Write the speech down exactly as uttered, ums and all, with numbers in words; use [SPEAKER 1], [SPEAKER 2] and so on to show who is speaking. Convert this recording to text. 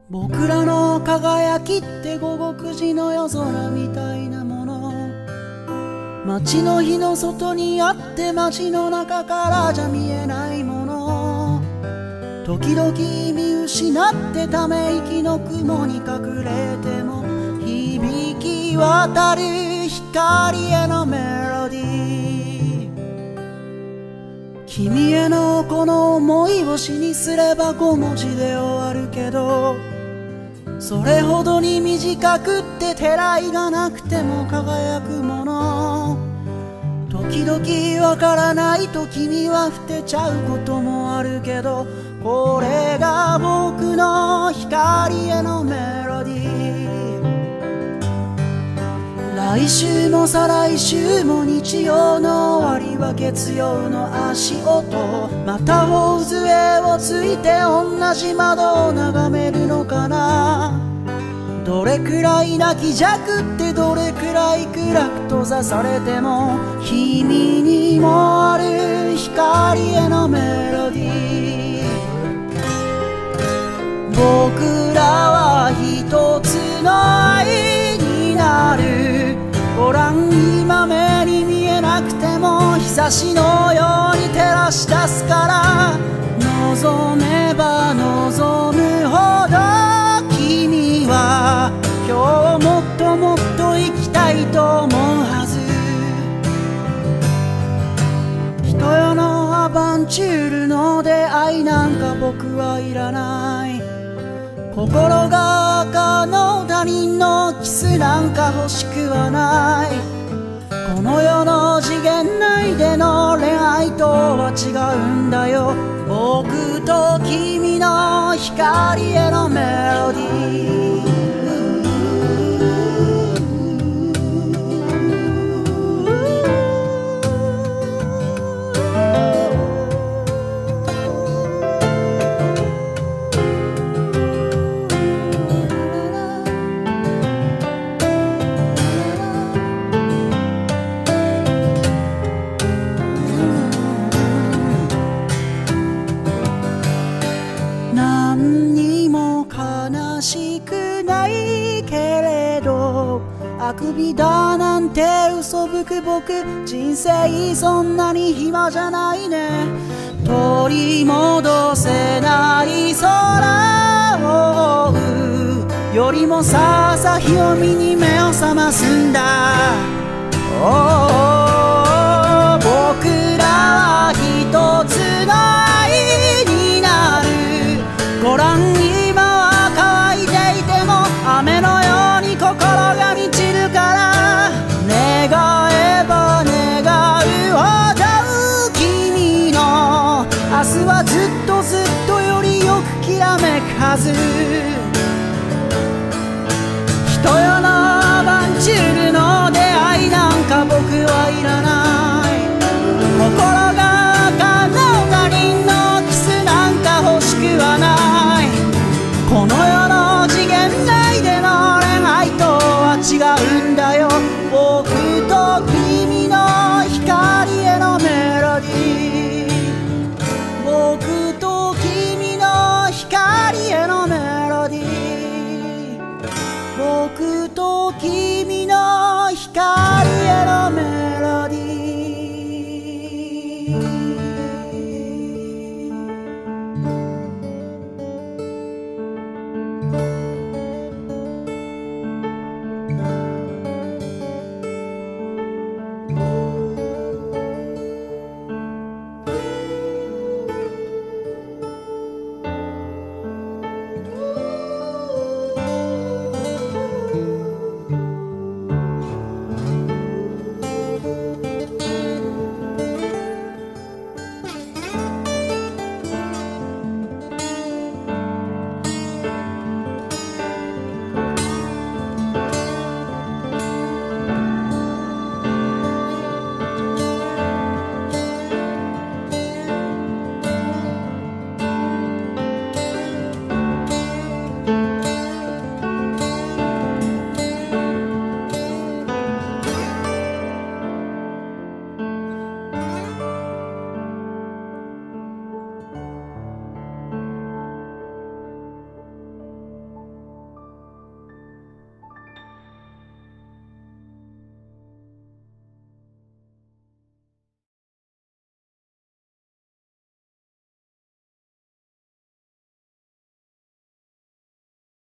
[SPEAKER 1] 僕らの輝きって午後くじの夜空みたいなもの。街の日の外にあって街の中からじゃ見えないもの。時々見失ってため息の雲に隠れても響き渡る光へのメロディー。君へのこの思いを詩にすればご文字で終わるけど、それほどに短くっててらいがなくても輝くもの。時々わからないと君は捨てちゃうこともあるけど、これが僕の光へのメロディー。来週も再来週も日曜の終わりは月曜の足音。また頬杖をついて同じ窓を眺めるのかな。どれくらい泣きじゃくってどれくらい暗く閉ざされても君にもある光へのメロディー。僕らは一つの愛になる。ご覧今目に見えなくても日差しのように照らし出すから、望めば望むほど君は今日もっともっと生きたいと思うはず。人よのアバンチュールの出会いなんか僕はいらない。心が赤の他人のキスなんか欲しくはない。この世の次元内での恋愛とは違うんだよ。僕と君の光へのメロディー。何にも悲しくないけれど、あくびだなんて嘘吹く僕、人生そんなに暇じゃないね。取り戻せない空を追うよりもさ朝日を見に目を覚ますんだ。おー僕らは一つの愛になる。ご覧今は乾いていても雨のように心が満ちるから、願えば願うほど君の明日はずっとずっとよりよくきらめくはず。人よのアバンチュールの出会いなんか僕はいらない。心が赤の他人のキスなんか欲しくはない。この世の次元内での恋愛とは違うんだよ。僕と君の光へのメロディー。僕と君の光へのメロディー。僕と君の光へのメロディー。